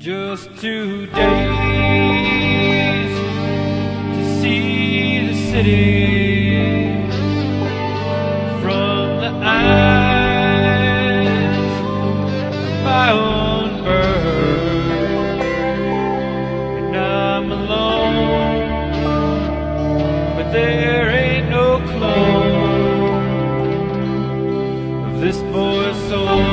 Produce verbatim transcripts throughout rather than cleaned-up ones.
Just two days to see the city from the eyes of my own bird. And I'm alone, but there ain't no clone of this boy's soul.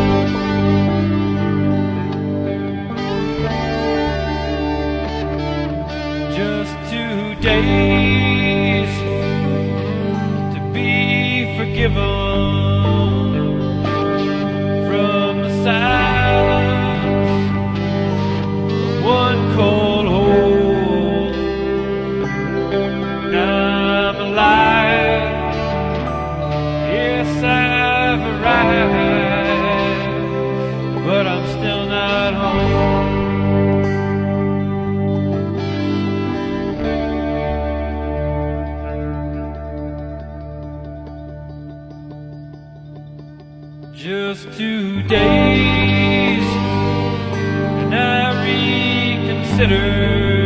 Just two days to be forgiven from the silence of one cold hole. Now I'm alive, yes I've arrived, but I'm still not home. Just two days, and I reconsider.